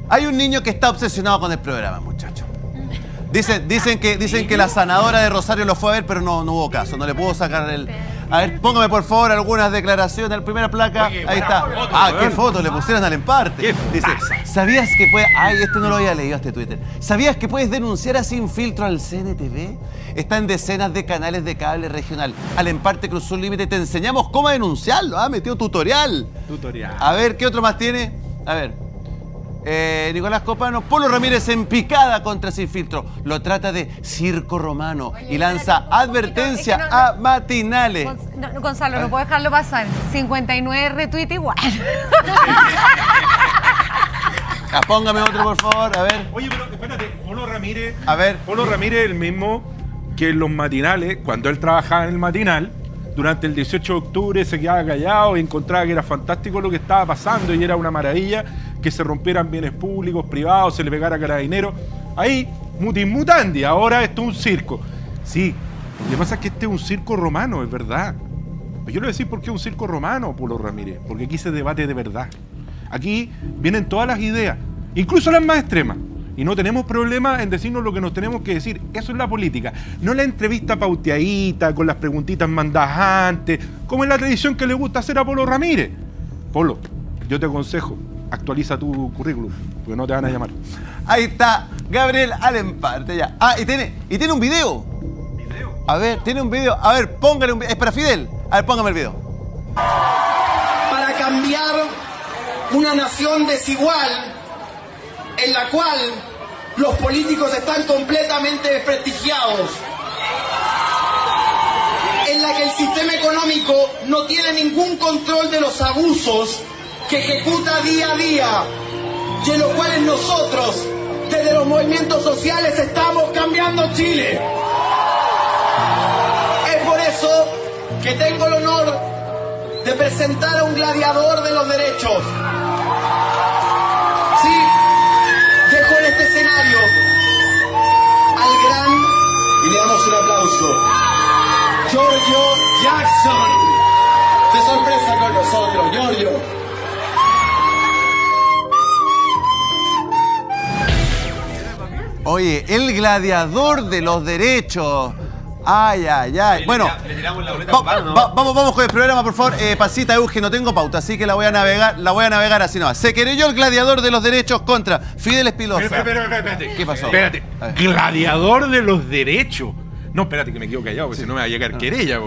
Hay un niño que está obsesionado con el programa, muchachos. Dicen que la sanadora de Rosario lo fue a ver, pero no hubo caso, no le pudo sacar el... A ver, póngame por favor algunas declaraciones. La primera placa, oye, ahí está. Foto, qué foto le pusieron al emparte. Dice, ¿sabías que puedes... Ay, esto no lo había leído este Twitter. ¿Sabías que puedes denunciar a Sin Filtro al CNTV? Está en decenas de canales de cable regional. Al emparte cruzó un límite. Te enseñamos cómo denunciarlo. Metido tutorial. A ver, ¿qué otro más tiene? A ver. Nicolás Copano, Polo Ramírez en picada contra Sin Filtro. Lo trata de circo romano. Oye, y lanza advertencia a matinales. Gonzalo, no puedo dejarlo pasar. 59 retweets igual. Póngame otro, por favor, a ver. Oye, pero espérate, Polo Ramírez. A ver. Polo Ramírez es el mismo que en los matinales, cuando él trabajaba en el matinal, durante el 18 de octubre se quedaba callado y encontraba que era fantástico lo que estaba pasando y era una maravilla que se rompieran bienes públicos, privados, se le pegara a carabineros. Ahí, mutis mutandi, ahora esto es un circo. Sí, lo que pasa es que este es un circo romano, es verdad. Yo le voy a decir por qué es un circo romano, Polo Ramírez, porque aquí se debate de verdad. Aquí vienen todas las ideas, incluso las más extremas. Y no tenemos problema en decirnos lo que nos tenemos que decir. Eso es la política. No la entrevista pauteadita, con las preguntitas mandajantes, como es la tradición que le gusta hacer a Polo Ramírez. Polo, yo te aconsejo, actualiza tu currículum, porque no te van a llamar. Ahí está, Gabriel Alemparte ya. Y tiene un video. ¿Video? A ver, tiene un video. A ver, póngale un video. Es para Fidel. A ver, póngame el video. Para cambiar una nación desigual, en la cual los políticos están completamente desprestigiados, en la que el sistema económico no tiene ningún control de los abusos que ejecuta día a día, y en los cuales nosotros, desde los movimientos sociales, estamos cambiando Chile. Es por eso que tengo el honor de presentar a un gladiador de los derechos. Sí, dejo en este escenario al gran, y le damos un aplauso, Giorgio Jackson. De sorpresa con nosotros, Giorgio. Oye, el gladiador de los derechos. Ay. Bueno, vamos con el programa, por favor. Pasita, Euge, no tengo pauta, así que la voy a navegar así nomás. Se querelló el gladiador de los derechos contra Fidel Espinosa. Espérate. ¿Qué pasó? Espérate. Gladiador de los derechos. No, espérate que me quedo callado, porque si no me va a llegar querella.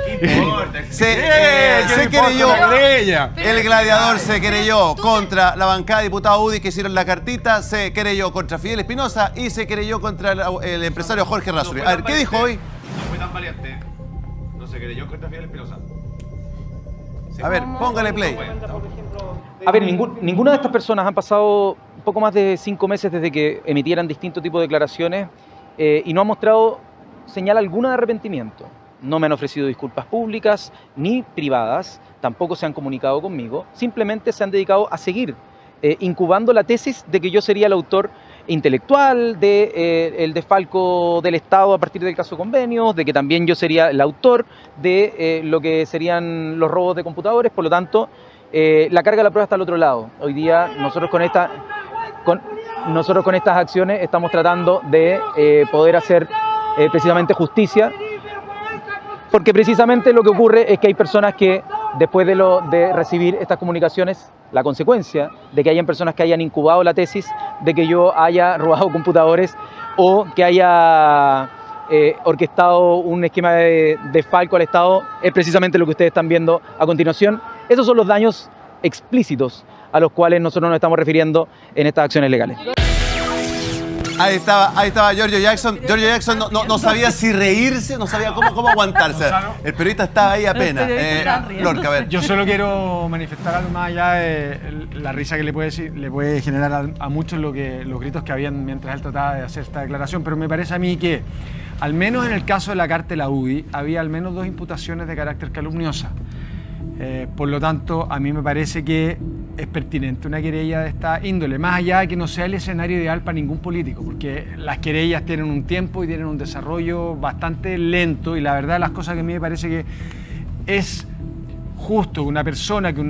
Se querelló. El gladiador se querelló contra la bancada de diputados UDI que hicieron la cartita, se querelló contra Fidel Espinosa y se querelló contra el empresario Jorge Razzoli. A ver, ¿qué dijo hoy? No fue tan valiente. No se querelló contra Fidel Espinosa. A ver, póngale play. A ver, ninguna de estas personas han pasado poco más de 5 meses desde que emitieran distintos tipos de declaraciones y no han mostrado señal alguna de arrepentimiento. No me han ofrecido disculpas públicas ni privadas, tampoco se han comunicado conmigo, simplemente se han dedicado a seguir incubando la tesis de que yo sería el autor intelectual del desfalco del Estado a partir del caso Convenios, de que también yo sería el autor de lo que serían los robos de computadores. Por lo tanto, la carga de la prueba está al otro lado. Hoy día nosotros con estas acciones estamos tratando de poder hacer precisamente justicia, porque precisamente lo que ocurre es que hay personas que después de recibir estas comunicaciones, la consecuencia de que hayan personas que hayan incubado la tesis de que yo haya robado computadores o que haya orquestado un esquema de desfalco al Estado es precisamente lo que ustedes están viendo a continuación. Esos son los daños explícitos a los cuales nosotros nos estamos refiriendo en estas acciones legales. Ahí estaba Giorgio Jackson. Giorgio Jackson no sabía si reírse, no sabía cómo aguantarse. El periodista estaba ahí apenas. Lorca, a ver. Yo solo quiero manifestar algo más allá de la risa que le puede generar a muchos los gritos que habían mientras él trataba de hacer esta declaración, pero me parece a mí que, al menos en el caso de la cártela UDI, había al menos 2 imputaciones de carácter calumniosa. Por lo tanto, a mí me parece que es pertinente una querella de esta índole, más allá de que no sea el escenario ideal para ningún político, porque las querellas tienen un tiempo y tienen un desarrollo bastante lento, y la verdad las cosas que a mí me parece que es justo que una persona, que una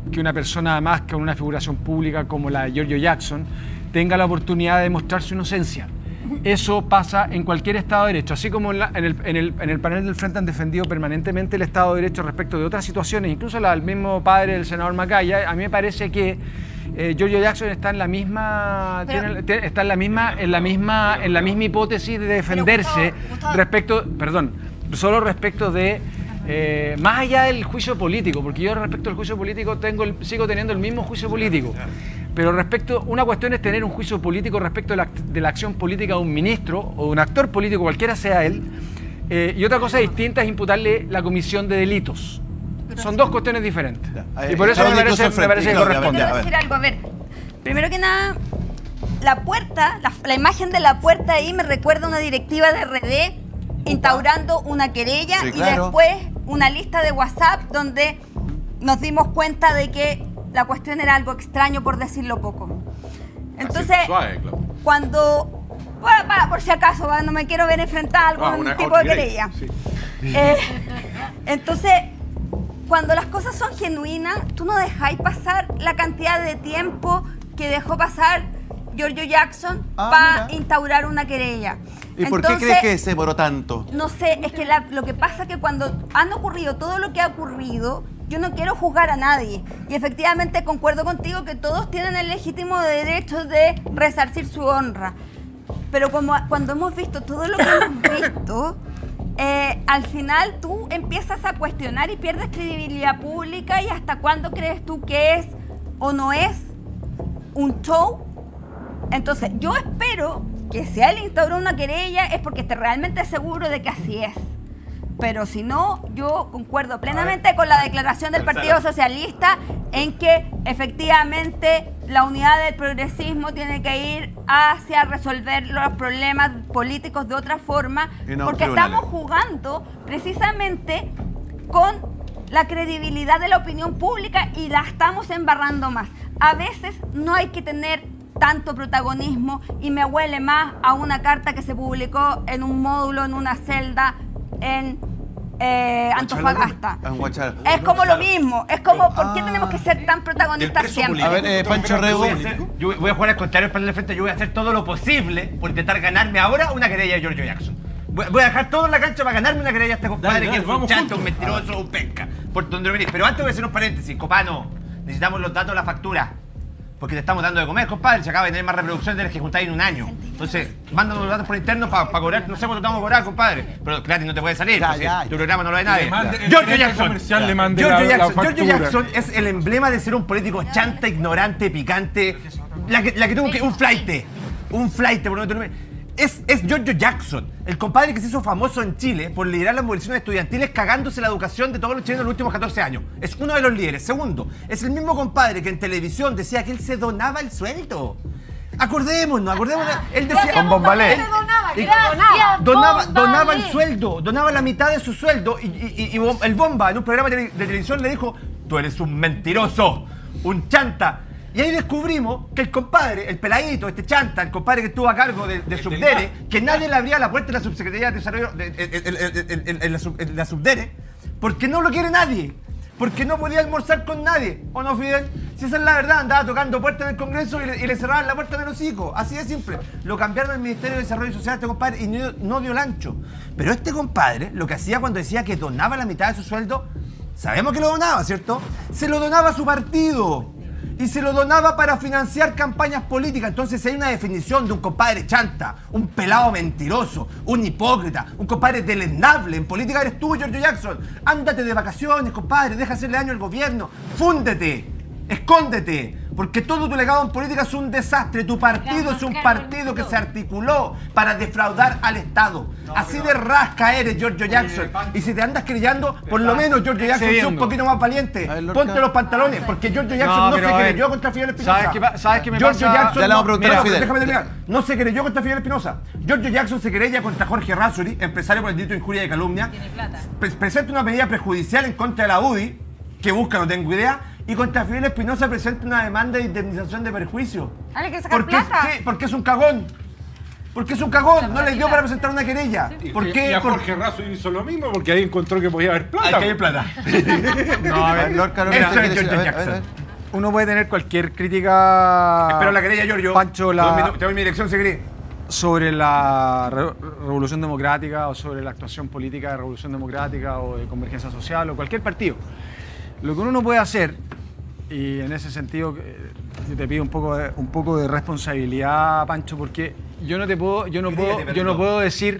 que una persona, además, con una figuración pública como la de Giorgio Jackson, tenga la oportunidad de demostrar su inocencia. Eso pasa en cualquier Estado de Derecho. Así como en el panel del Frente han defendido permanentemente el Estado de Derecho respecto de otras situaciones, incluso el mismo padre del senador Macaya, a mí me parece que Giorgio Jackson está en la misma, está en la misma hipótesis de defenderse respecto, solo respecto de más allá del juicio político, porque yo respecto al juicio político sigo teniendo el mismo juicio político. Pero una cuestión es tener un juicio político respecto de la acción política de un ministro o de un actor político, cualquiera sea él, y otra cosa distinta es imputarle la comisión de delitos. Son dos cuestiones diferentes. Y por eso me parece que corresponde. Quiero decir algo, a ver, primero que nada, la imagen de la puerta ahí me recuerda a una directiva de RD instaurando una querella y después una lista de WhatsApp donde nos dimos cuenta de que la cuestión era algo extraño, por decirlo poco. Entonces, cuando... por si acaso, no me quiero ver enfrentada a algún tipo de querella. Sí. Entonces, cuando las cosas son genuinas, tú no dejáis pasar la cantidad de tiempo que dejó pasar Giorgio Jackson para instaurar una querella. ¿Y por qué crees que se demoró tanto? No sé, es que lo que pasa es que cuando han ocurrido todo lo que ha ocurrido, yo no quiero juzgar a nadie. Y efectivamente concuerdo contigo que todos tienen el legítimo derecho de resarcir su honra. Pero cuando hemos visto todo lo que hemos visto, al final tú empiezas a cuestionar y pierdes credibilidad pública. ¿Y hasta cuándo crees tú que es o no es un show? Entonces yo espero que si él instauró una querella es porque esté realmente seguro de que así es. Pero si no, yo concuerdo plenamente con la declaración del Partido Socialista en que efectivamente la unidad del progresismo tiene que ir hacia resolver los problemas políticos de otra forma, porque estamos jugando precisamente con la credibilidad de la opinión pública y la estamos embarrando más. A veces no hay que tener tanto protagonismo y me huele más a una carta que se publicó en un módulo, en una celda en Antofagasta. Es como lo mismo, es como, ¿por qué tenemos que ser tan protagonistas siempre? A ver, Pancho Rego. Yo voy a jugar al contrario para el frente, yo voy a hacer todo lo posible por intentar ganarme ahora una querella de Giorgio Jackson. Voy a dejar todo en la cancha para ganarme una querella a este compadre que es un chanto, un mentiroso, un penca. Por donde lo venís. Pero antes voy a hacer un paréntesis, Copano, necesitamos los datos de la factura. Porque te estamos dando de comer, compadre. Se acaba de tener más reproducciones de las que juntáis en un año. Entonces, mándanos los datos por interno para cobrar. No sé cuánto te vamos a cobrar, compadre. Pero gratis no te puede salir. Tu programa no lo ve nadie. Giorgio Jackson. Giorgio Jackson es el emblema de ser un político chanta, ignorante, picante. La que tuvo un flaite. Un flaite, por no te Es Giorgio Jackson, el compadre que se hizo famoso en Chile por liderar las movilizaciones estudiantiles cagándose la educación de todos los chilenos en los últimos 14 años. Es uno de los líderes. Segundo, es el mismo compadre que en televisión decía que él se donaba el sueldo. Acordémonos. Él decía... Con Bombalé. Donaba el sueldo, donaba la mitad de su sueldo y el Bomba en un programa de televisión le dijo: tú eres un mentiroso, un chanta. Y ahí descubrimos que el compadre, el peladito, este chanta, el compadre que estuvo a cargo de Subdere, que nadie le abría la puerta en la Subsecretaría de Desarrollo, en la Subdere, porque no lo quiere nadie, porque no podía almorzar con nadie. ¿O no, Fidel? Si esa es la verdad, andaba tocando puertas en el Congreso y le cerraban la puerta en el hocico. Así de simple. Lo cambiaron al Ministerio de Desarrollo Social a este compadre y no dio el ancho. Pero este compadre, lo que hacía cuando decía que donaba la mitad de su sueldo, sabemos que lo donaba, ¿cierto? Se lo donaba a su partido. Y se lo donaba para financiar campañas políticas. Entonces hay una definición de un compadre chanta, un pelado mentiroso, un hipócrita, un compadre deleznable. En política eres tú, Giorgio Jackson. Ándate de vacaciones, compadre, deja hacerle daño al gobierno. Fúndete, escóndete, porque todo tu legado en política es un desastre. Tu partido es un partido que se articuló para defraudar al Estado. Así de rasca eres, Giorgio Jackson. Y si te andas creyendo, por lo menos Giorgio Jackson sea un poquito más valiente. Ponte los pantalones, porque Giorgio Jackson no se creyó contra Fidel Espinosa. ¿Sabes qué me Giorgio pasa? Jackson, déjame terminar. No se creyó contra Fidel Espinosa. Giorgio Jackson se querella contra Jorge Razzoli, empresario por el delito de injuria y calumnia. Presenta una medida prejudicial en contra de la UDI, que busca, no tengo idea. Y contra Fidel Espinosa presenta una demanda de indemnización de perjuicio. ¿Le quiere sacar plata? Sí, porque es un cagón. Porque es un cagón, no le dio para presentar una querella. ¿Por qué? Y a Jorge Razzoli hizo lo mismo, porque ahí encontró que podía haber plata. Hay que haber plata. No, a ver, Eso es Giorgio Jackson. Uno puede tener cualquier crítica. Espero la querella, Giorgio. Pancho, te doy mi dirección, Segri. Sobre la Revolución Democrática o sobre la actuación política de Revolución Democrática o de Convergencia Social o cualquier partido. Lo que uno no puede hacer, y en ese sentido yo te pido un poco de responsabilidad, Pancho, porque yo no puedo decir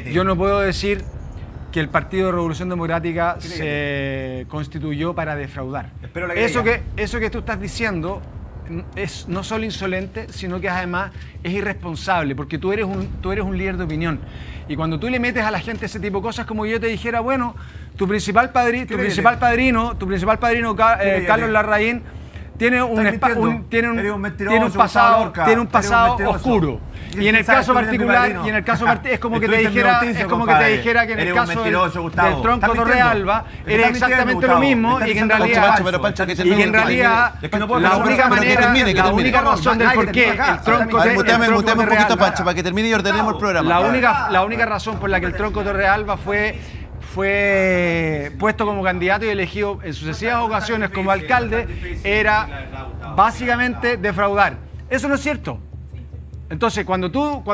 que el Partido de Revolución Democrática se constituyó para defraudar. Eso que tú estás diciendo es no solo insolente, sino que además es irresponsable, porque tú eres un líder de opinión. Y cuando tú le metes a la gente ese tipo de cosas, como yo te dijera, bueno, tu principal padrino, Carlos Larraín, tiene un pasado oscuro. Y en el caso particular, es como que te dijera que en el caso del Tronco Torrealba era exactamente lo mismo y que en realidad la única razón del por qué el Tronco Torrealba, para que termine y ordenemos el programa. La única razón por la que el Tronco Torrealba fue puesto como candidato y elegido en sucesivas ocasiones como alcalde era básicamente defraudar. Eso no es cierto. Entonces, cuando tú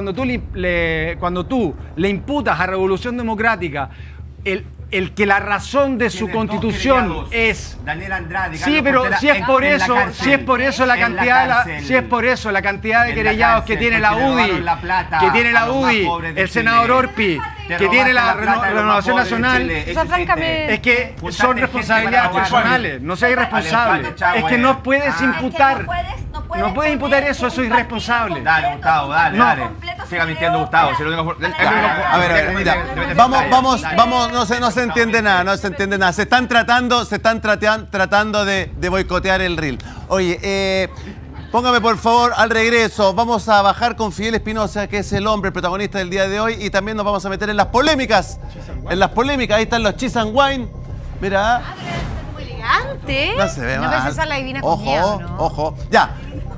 le imputas a Revolución Democrática el que la razón de su constitución es Daniel Andrade, sí, pero si es por eso la cantidad de querellados que tiene la UDI, el senador Orpi, que tiene la Renovación Nacional, es que son responsabilidades personales, no seas irresponsable. Es que no puedes imputar. No puedes imputar eso es irresponsable. Dale, Gustavo, dale. Siga mintiendo, Gustavo. A ver, mira, vamos, no se entiende nada, Se están tratando de boicotear el reel. Oye, póngame por favor al regreso. Vamos a bajar con Fidel Espinosa, que es el hombre, el protagonista del día de hoy, y también nos vamos a meter en las polémicas. Ahí están los Cheese and Wine. Mira. Elegante. No se ve mal. No, esa la divina con miedo, ¿no? Ojo. Ya.